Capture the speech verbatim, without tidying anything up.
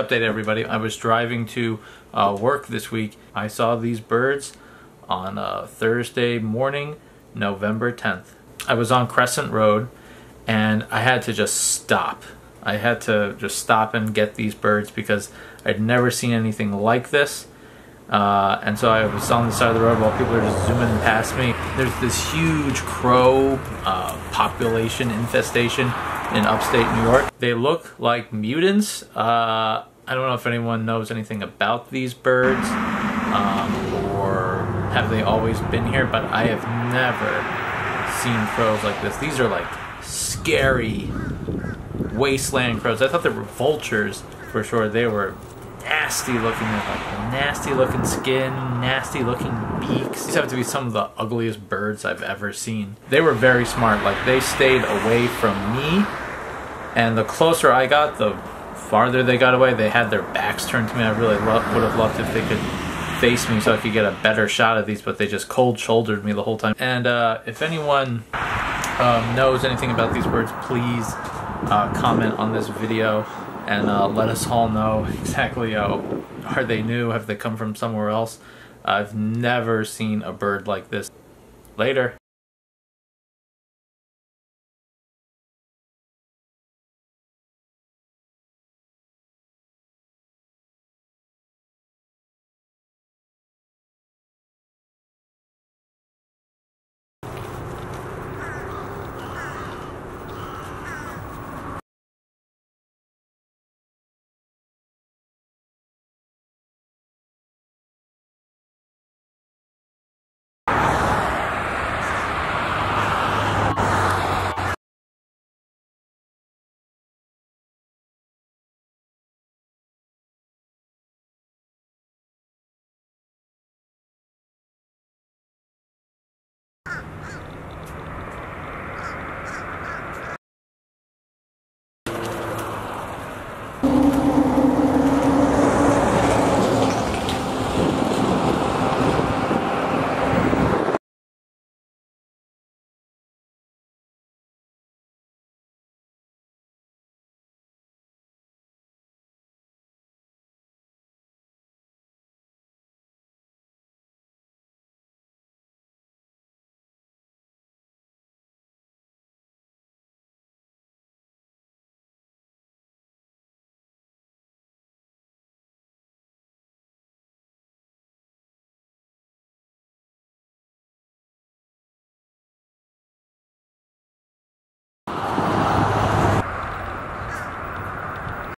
update, everybody. I was driving to uh, work this week. I saw these birds on uh, Thursday morning, November tenth. I was on Crescent Road and I had to just stop. I had to just stop and get these birds because I'd never seen anything like this. Uh, and so I was on the side of the road while people are just zooming past me. There's this huge crow uh, population infestation in upstate New York. They look like mutants. Uh, I don't know if anyone knows anything about these birds, um, or have they always been here, but I have never seen crows like this. These are like scary wasteland crows. I thought they were vultures for sure. They were nasty looking, like nasty looking skin, nasty looking beaks. These have to be some of the ugliest birds I've ever seen. They were very smart. Like, they stayed away from me, and the closer I got, the farther they got away. They had their backs turned to me. I really lo would have loved if they could face me so I could get a better shot of these, but they just cold shouldered me the whole time. And uh, if anyone um, knows anything about these birds, please uh, comment on this video and uh, let us all know exactly, uh, are they new? Have they come from somewhere else? I've never seen a bird like this. Later.